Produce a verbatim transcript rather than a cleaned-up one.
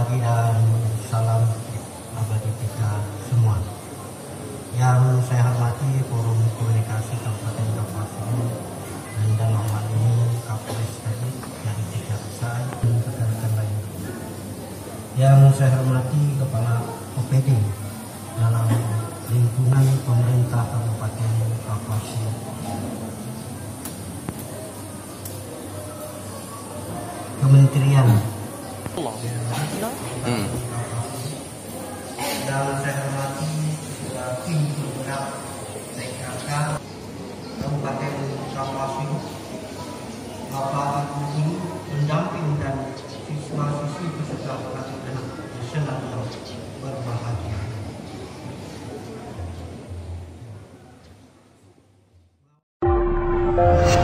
lagi dan salam abadi kita semua. Yang saya hormati Forum Komunikasi Kabupaten Kapuasulu dan dalam hal ini Kapolres tadi dari Kejaksaan dan rekan-rekan lain. Yang saya hormati Kepala O P D dalam lingkungan pemerintah Kabupaten Kapuasulu. Kementerian hmm. Dan saya hormati tim penggerak P K K Kabupaten Kapuasulu, Bapak Ibu guru, pendamping dan siswa-siswi peserta pelatihan nasional yang berbahagia.